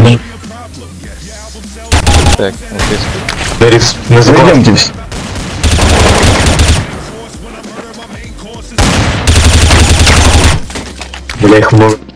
Ладно. Так, окей. Дерис, не забывайте. Разойдемтесь. Бля, их много.